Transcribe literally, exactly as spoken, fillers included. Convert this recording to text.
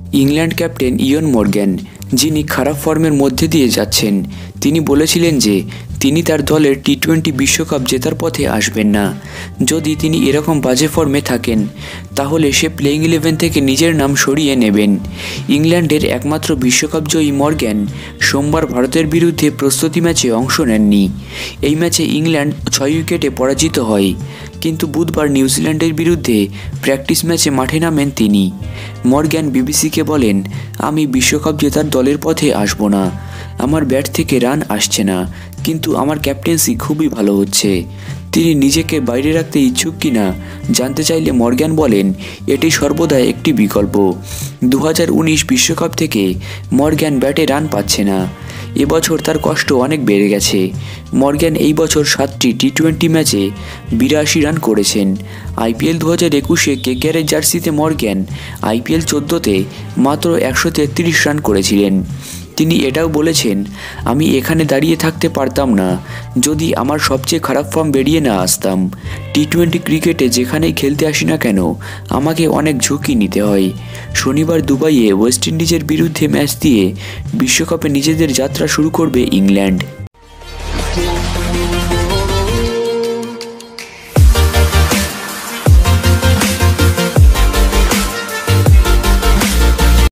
England captain ইয়ন Morgan, যিনি খারাপ ফর্মের মধ্যে দিয়ে যাচ্ছেন, তিনি বলেছিলেন যে তিনি তার দলের টি টোয়েন্টি বিশ্বকাপ জেতার পথে আসবেন না। যদি তিনি এরকম বাজে ফর্মে থাকেন তাহলে সে প্লেইং ইলেভেন থেকে নিজের নাম সরিয়ে নেবেন। ইংল্যান্ডের একমাত্র বিশ্বকাপ জয়ী মর্গ্যান সোমবার ভারতের বিরুদ্ধে প্রস্তুতি ম্যাচে অংশ নেননি। এই ম্যাচে ইংল্যান্ড ছয় উইকেটে পরাজিত হয়, কিন্তু বুধবার নিউজিল্যান্ডের বিরুদ্ধে প্র্যাকটিস ম্যাচে মাঠে নামেন তিনি। মর্গ্যান বিবিসিকে বলেন, আমি বিশ্বকাপ জেতার দলের পথে আসব না। আমার ব্যাট থেকে রান আসছে না, কিন্তু আমার ক্যাপ্টেন্সি খুবই ভালো হচ্ছে। তিনি নিজেকে বাইরে রাখতে ইচ্ছুক কিনা জানতে চাইলে মর্গ্যান বলেন, এটি সর্বদা একটি বিকল্প। দু হাজার উনিশ বিশ্বকাপ থেকে মর্গ্যান ব্যাটে রান পাচ্ছে না। এবছর তার কষ্ট অনেক বেড়ে গেছে। মর্গ্যান এই বছর সাতটি টি টোয়েন্টি ম্যাচে বিরাশি রান করেছেন। আইপিএল দু হাজার একুশে কেকেআরের জার্সিতে মর্গ্যান আইপিএল চোদ্দোতে মাত্র একশো তেত্রিশ রান করেছিলেন। তিনি এটাও বলেছেন, আমি এখানে দাঁড়িয়ে থাকতে পারতাম না যদি আমার সবচেয়ে খারাপ ফর্ম বেরিয়ে না আসতাম। টি টোয়েন্টি ক্রিকেটে যেখানেই খেলতে আসি না কেন আমাকে অনেক ঝুঁকি নিতে হয়। শনিবার দুবাইয়ে ওয়েস্ট ইন্ডিজের বিরুদ্ধে ম্যাচ দিয়ে বিশ্বকাপে নিজেদের যাত্রা শুরু করবে ইংল্যান্ড।